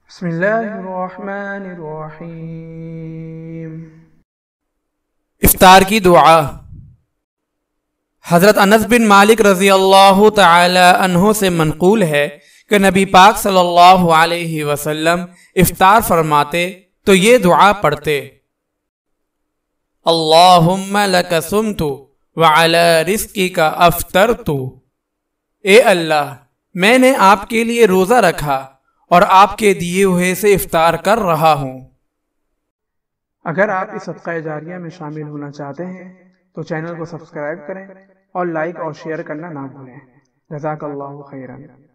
बिस्मिल्लाहिर्रहमानिर्रहीम। इफ्तार की दुआ। हज़रत अनस बिन मालिक रज़ी अल्लाह तआला अन्हु से मनक़ूल है कि नबी पाक सल्लल्लाहु अलैहि वसल्लम इफ्तार फरमाते तो ये दुआ पढ़ते, अल्लाहुम्मा लका सुम्तु व अला रिज़्क़िका अफ़्तरतु। ए अल्लाह, मैंने आपके लिए रोज़ा रखा और आपके दिए हुए से इफ्तार कर रहा हूँ। अगर आप इस सदक़ा जारिया में शामिल होना चाहते हैं तो चैनल को सब्सक्राइब करें और लाइक और शेयर करना ना भूलें। जज़ाकल्लाहु खैरन।